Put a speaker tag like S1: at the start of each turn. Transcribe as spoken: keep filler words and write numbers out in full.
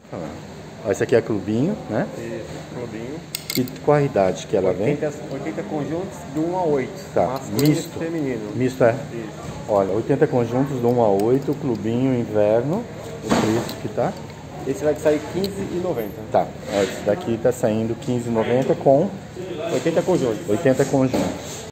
S1: Ah, esse aqui é clubinho, né?
S2: Isso, clubinho.
S1: E qual a idade que ela vem?
S2: oitenta, oitenta conjuntos do um a oito.
S1: Tá,
S2: Masculino
S1: misto.
S2: e feminino.
S1: Misto é?
S2: Isso.
S1: Olha, oitenta conjuntos do um a oito, clubinho inverno. O preço que tá?
S2: Esse vai sair quinze reais e noventa centavos.
S1: Tá, ó, esse daqui tá saindo quinze reais e noventa centavos com
S2: oitenta conjuntos.
S1: oitenta conjuntos.